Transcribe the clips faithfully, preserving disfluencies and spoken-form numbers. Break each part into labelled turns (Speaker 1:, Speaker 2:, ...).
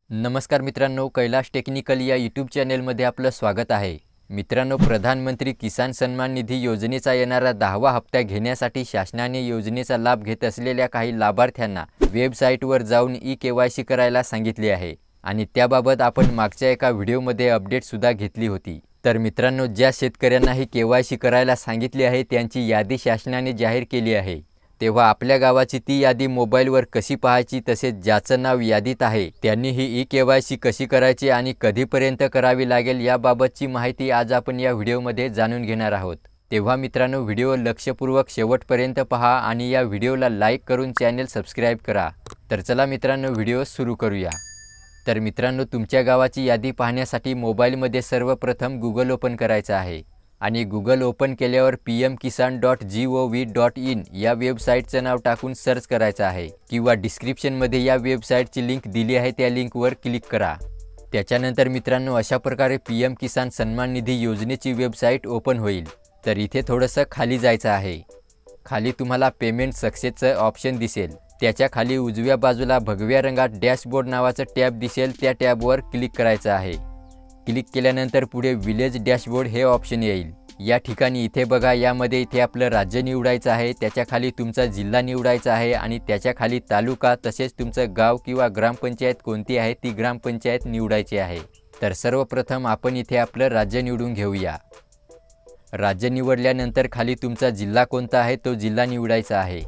Speaker 1: नमस्कार मित्रांनो, कैलाश टेक्निकल या यूट्यूब चॅनलमध्ये आपलं स्वागत आहे. मित्रांनो, प्रधानमंत्री किसान सन्मान निधी योजनेचा येणारा दहावा हप्ता घेण्यासाठी शासनाने योजनेचा लाभ घेत असलेल्या काही लाभार्थ्यांना वेबसाईटवर जाऊन ई केवायसी करायला सांगितले आहे आणि त्याबाबत आपण मागच्या एका व्हिडिओमध्ये अपडेटसुद्धा घेतली होती. तर मित्रांनो, ज्या शेतकऱ्यांना ही केवायसी करायला सांगितली आहे त्यांची यादी शासनाने जाहीर केली आहे. तेव्हा आपल्या गावाची ती यादी मोबाईलवर कशी पाहायची, तसेच ज्याचं नाव यादीत आहे त्यांनी ही ई केवायसी कशी करायची आणि कधीपर्यंत करावी लागेल याबाबतची माहिती आज आपण या व्हिडिओमध्ये जाणून घेणार आहोत. तेव्हा मित्रांनो, व्हिडिओ लक्षपूर्वक शेवटपर्यंत पहा आणि या व्हिडिओला लाईक करून चॅनल सबस्क्राईब करा. तर चला मित्रांनो, व्हिडिओ सुरू करूया. तर मित्रांनो, तुमच्या गावाची यादी पाहण्यासाठी मोबाईलमध्ये सर्वप्रथम गुगल ओपन करायचं आहे आणि गुगल ओपन केल्यावर P M Kisan dot G O V dot in या वेबसाईटचं नाव टाकून सर्च करायचं आहे किंवा डिस्क्रिप्शनमध्ये या वेबसाईटची लिंक दिली आहे त्या लिंकवर क्लिक करा. त्याच्यानंतर मित्रांनो, अशा प्रकारे पी एम किसान सन्मान निधी योजनेची वेबसाईट ओपन होईल. तर इथे थोडंसं खाली जायचं आहे. खाली तुम्हाला पेमेंट सक्सेसचं ऑप्शन दिसेल. त्याच्या खाली उजव्या बाजूला भगव्या रंगात डॅशबोर्ड नावाचं टॅब दिसेल, त्या टॅबवर क्लिक करायचं आहे. क्लिक केल्यानंतर पुढे विलेज डॅशबोर्ड हे ऑप्शन येईल. या ठिकाणी इथे बघा, यामध्ये इथे आपलं राज्य निवडायचं आहे, त्याच्या खाली तुमचा जिल्हा निवडायचा आहे आणि त्याच्या खाली तालुका तसेच तुमचं गाव किंवा ग्रामपंचायत कोणती आहे ती ग्रामपंचायत निवडायची आहे. तर सर्वप्रथम आपण इथे आपलं राज्य निवडून घेऊया. राज्य निवडल्यानंतर खाली तुमचा जिल्हा कोणता आहे तो जिल्हा निवडायचा आहे.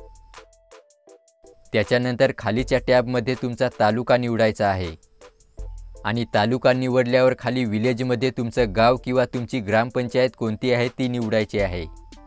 Speaker 1: त्याच्यानंतर खालीच्या टॅबमध्ये तुमचा तालुका निवडायचा आहे आणि तालुका निवडल्यावर खाली विलेजमध्ये तुमचं गाव किंवा तुमची ग्रामपंचायत कोणती आहे ती निवडायची आहे.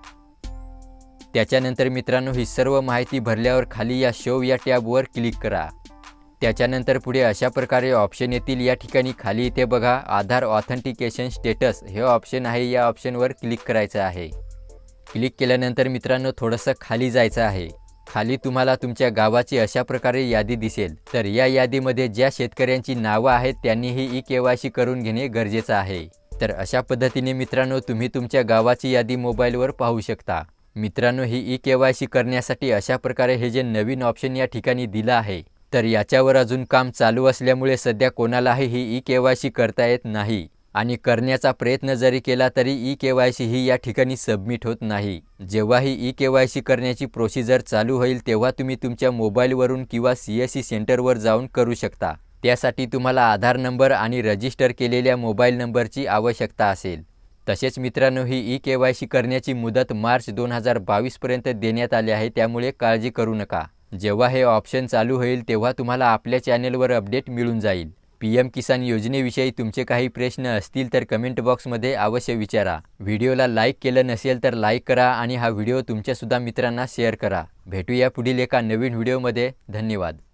Speaker 1: त्याच्यानंतर मित्रांनो, ही सर्व माहिती भरल्यावर खाली या शो या टॅबवर क्लिक करा. त्याच्यानंतर पुढे अशा प्रकारे ऑप्शन येतील. या ठिकाणी खाली इथे बघा, आधार ऑथेंटिकेशन स्टेटस हे ऑप्शन आहे, या ऑप्शनवर क्लिक करायचं आहे. क्लिक केल्यानंतर मित्रांनो, थोडंसं खाली जायचं आहे. खाली तुम्हाला तुमच्या गावाची अशा प्रकारे यादी दिसेल. तर या यादीमध्ये ज्या शेतकऱ्यांची नावं आहेत त्यांनी ही ई केवायसी करून घेणे गरजेचं आहे. तर अशा पद्धतीने मित्रांनो, तुम्ही तुमच्या गावाची यादी मोबाईलवर पाहू शकता. मित्रांनो, ही ई केवायसी करण्यासाठी अशा प्रकारे हे जे नवीन ऑप्शन या ठिकाणी दिलं आहे, तर याच्यावर अजून काम चालू असल्यामुळे सध्या कोणालाही ही ई केवायसी करता येत नाही आणि करण्याचा प्रयत्न जरी केला तरी ई केवायसी ही या ठिकाणी सबमिट होत नाही. जेव्हा ही ई केवायसी करण्याची प्रोसिजर चालू होईल तेव्हा तुम्ही तुमच्या मोबाईलवरून किंवा सी एस सी सेंटरवर जाऊन करू शकता. त्यासाठी तुम्हाला आधार नंबर आणि रजिस्टर केलेल्या मोबाईल नंबरची आवश्यकता असेल. तसेच मित्रांनो, ही ई केवायसी करण्याची मुदत मार्च दोन हजार बावीसपर्यंत देण्यात आली आहे, त्यामुळे काळजी करू नका. जेव्हा हे ऑप्शन चालू होईल तेव्हा तुम्हाला आपल्या चॅनलवर अपडेट मिळून जाईल. पी एम किसान योजनेविषयी तुमचे काही प्रश्न असतील तर कमेंट बॉक्समध्ये अवश्य विचारा. व्हिडिओला लाईक केलं नसेल तर लाईक करा आणि हा व्हिडिओ तुमच्यासुद्धा मित्रांना शेअर करा. भेटूया पुढील एका नवीन व्हिडिओमध्ये. धन्यवाद.